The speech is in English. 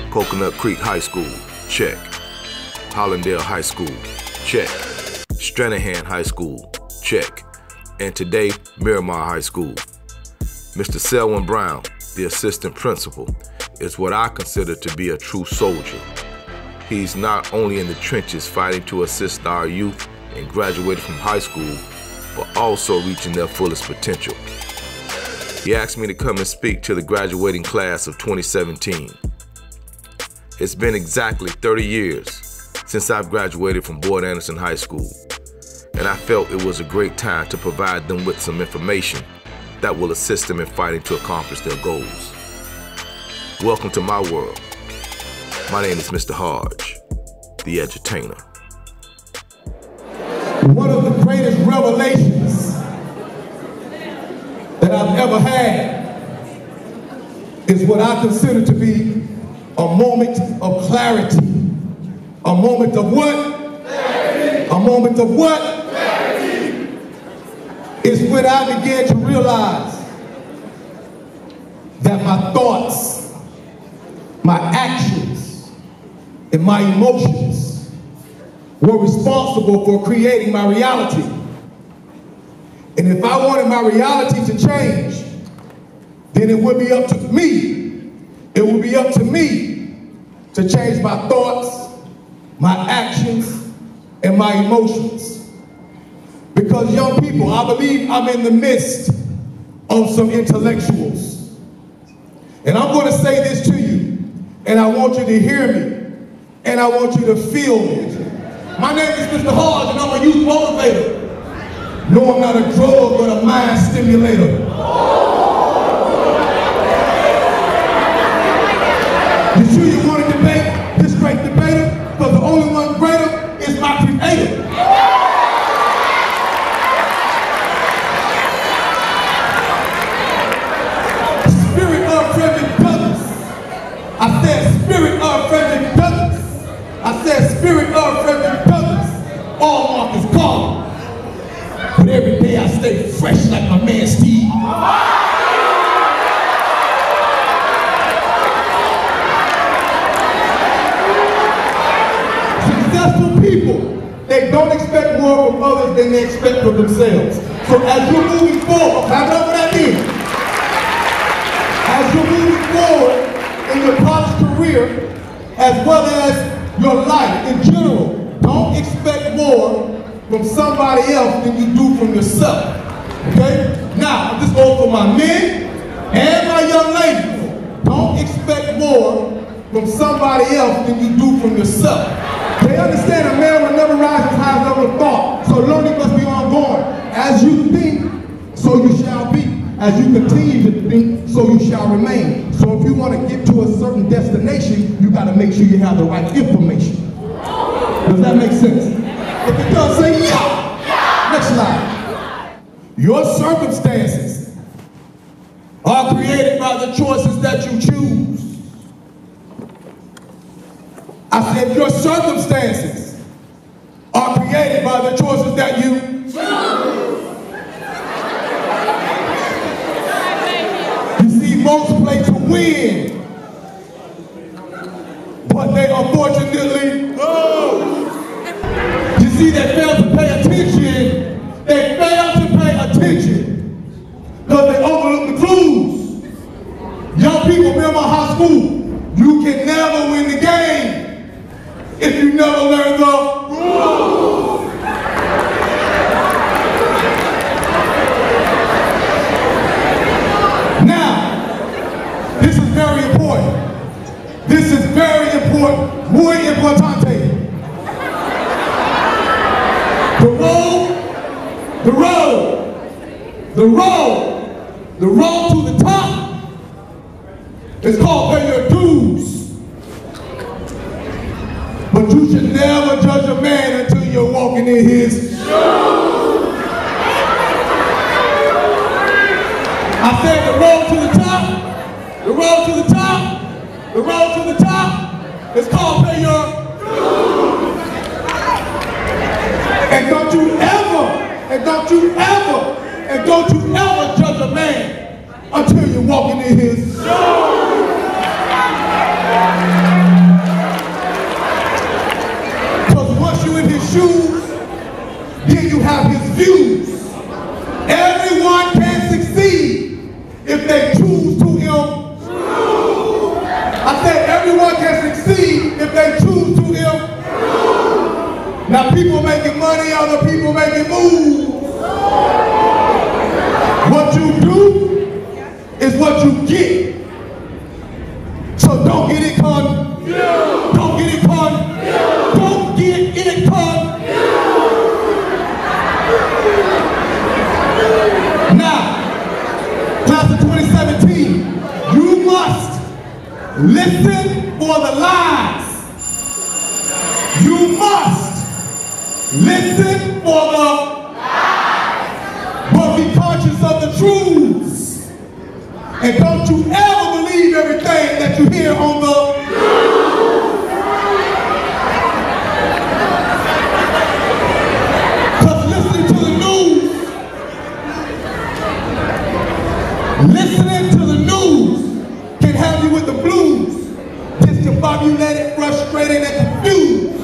Coconut Creek High School, check. Hollandale High School, check. Stranahan High School, check. And today, Miramar High School. Mr. Selwyn Brown, the assistant principal, is what I consider to be a true soldier. He's not only in the trenches fighting to assist our youth in graduating from high school, but also reaching their fullest potential. He asked me to come and speak to the graduating class of 2017. It's been exactly 30 years since I've graduated from Boyd Anderson High School, and I felt it was a great time to provide them with some information that will assist them in fighting to accomplish their goals. Welcome to my world. My name is Mr. Hardge, the edutainer. One of the greatest revelations that I've ever had is what I consider to be a moment of clarity. A moment of what? Clarity. A moment of what? Clarity. It's when I began to realize that my thoughts, my actions, and my emotions were responsible for creating my reality. And if I wanted my reality to change, then it would be up to me. It would be up to me to change my thoughts, my actions, and my emotions. Because young people, I believe I'm in the midst of some intellectuals. And I'm going to say this to you, and I want you to hear me, and I want you to feel me. My name is Mr. Hardge, and I'm a youth motivator. No, I'm not a drug, but a mind stimulator. You sure you want to debate this great debater? Because the only one greater is my creator. Spirit of Frederick Douglass. I said spirit of Frederick Douglass. I said spirit of Frederick Douglass. All Marcus Garvey. But every day I stay fresh like my man Steve. Successful people, they don't expect more from others than they expect from themselves. So as you're moving forward, I know what that means. As you're moving forward in your college career, as well as your life in general, don't expect more from somebody else than you do from yourself. Okay? Now, this goes for my men and my young ladies. Don't expect more from somebody else than you do from yourself. They understand a man will never rise as high as ever thought. So learning must be ongoing. As you think, so you shall be. As you continue to think, so you shall remain. So if you want to get to a certain destination, you got to make sure you have the right information. Does that make sense? If it does, say yeah. Next slide. Your circumstances are created by the choices that you choose. I said your circumstances are created by the choices that you choose. You see, most play to win, but they unfortunately lose. You see, they fail to pay attention. They fail to pay attention because they overlook the clues. Young people, Miramar High School, you can never win the game if you never learn the rules. Now, this is very important. This is very important. Muy importante. The road to the top is called pay your dues. But you should never judge a man until you're walking in his shoes. I said the road to the top, the road to the top, the road to the top is called pay your dues. And don't you ever judge a man until you're walking in his shoes. Everyone can succeed if they choose to improve. Now people making money, other people making moves. What you do is what you get. So don't get it confused. Don't get it confused. Don't get it confused. Now, class of 2017, you must listen for the lies. You must listen for the lies. But be conscious of the truths. And don't you ever believe everything that you hear on the news. Because listening to the news can have you with the blues, discombobulated, frustrated, and confused.